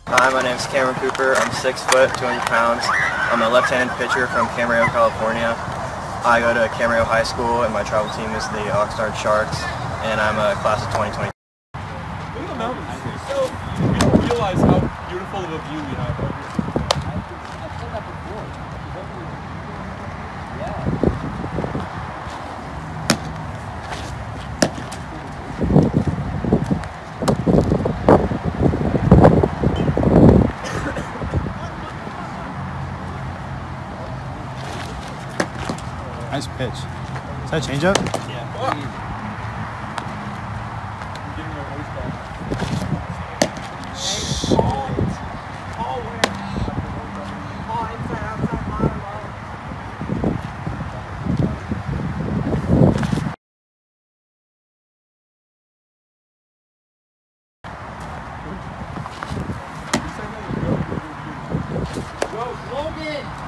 Hi, my name is Cameron Cooper. I'm 6 foot, 200 pounds. I'm a left-handed pitcher from Camarillo, California. I go to Camarillo High School, and my travel team is the Oxnard Sharks, and I'm a class of 2020. Look at the mountains. So you don't realize how beautiful of a view we have over here. I've said that before. Yeah. Nice pitch. Is that a changeup? Yeah. Oh. I'm getting my voice back. Go, Logan!